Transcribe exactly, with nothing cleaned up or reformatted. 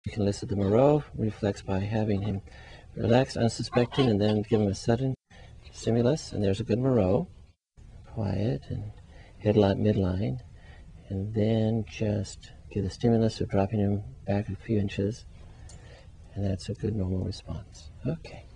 You can elicit the Moro reflex by having him relax, unsuspecting, and then give him a sudden stimulus, and there's a good Moro. Quiet and headlight midline, and then just give the stimulus of dropping him back a few inches, and that's a good normal response. Okay.